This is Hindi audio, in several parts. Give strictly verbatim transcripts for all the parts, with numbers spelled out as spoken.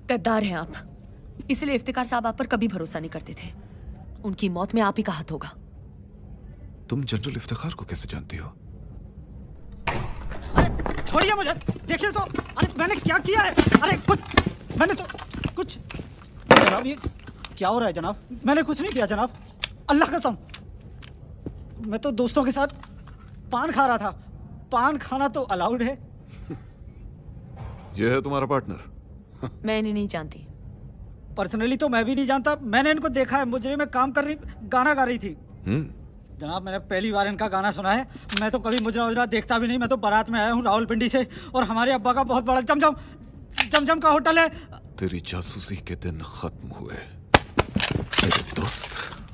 गद्दार हैं आप, इसलिए इफ्तिकार साहब आप पर कभी भरोसा नहीं करते थे। उनकी मौत में आप ही का हाथ होगा। तुम जनरल इफ्तिखार को कैसे जानती हो? अरे छोड़िए मुझे, देखिए तो, अरे मैंने क्या किया है? अरे कुछ मैंने तो कुछ जनाब, ये क्या हो रहा है जनाब? मैंने कुछ नहीं किया जनाब, अल्लाह कसम। मैं तो दोस्तों के साथ पान खा रहा था। पान खाना तो अलाउड है। ये है तुम्हारा पार्टनर? मैं इन्हें नहीं जानती। पर्सनली तो मैं भी नहीं जानता, मैंने इनको देखा है। मुजरे में काम कर रही, गाना गा रही थी। जनाब मैंने पहली बार इनका गाना सुना है। मैं तो कभी मुजरा उजरा देखता भी नहीं। मैं तो बारात में आया हूँ रावलपिंडी से, और हमारे अब्बा का बहुत बड़ा जमजम जमजम का होटल है। तेरी जासूसी के दिन खत्म हुए मेरे दोस्त।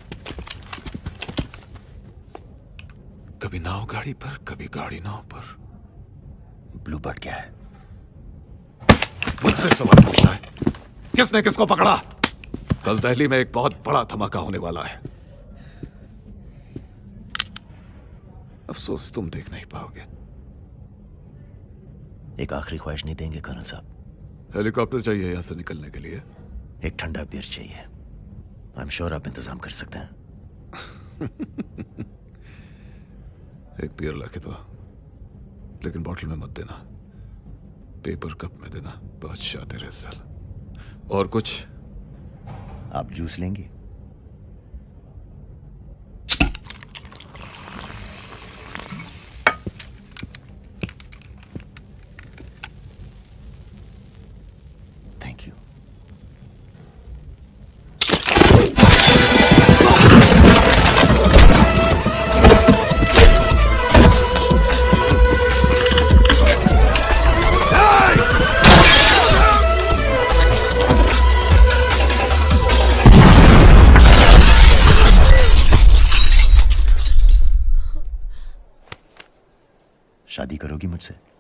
कभी नाव गाड़ी पर, कभी गाड़ी नाव पर। ब्लूबर्ड क्या है? मुझसे सवाल पूछना है? किसने किसको पकड़ा? कल दिल्ली में एक बहुत बड़ा धमाका होने वाला है। अफसोस तुम देख नहीं पाओगे। एक आखिरी ख्वाहिश नहीं देंगे कर्नल साहब? हेलीकॉप्टर चाहिए यहां से निकलने के लिए। एक ठंडा बियर चाहिए। आई एम श्योर आप इंतजाम कर सकते हैं। एक बियर लाके दो, लेकिन बॉटल में मत देना, पेपर कप में देना। बादशाह तेरे साल। और कुछ? आप जूस लेंगे? Thank you. शादी करोगी मुझसे?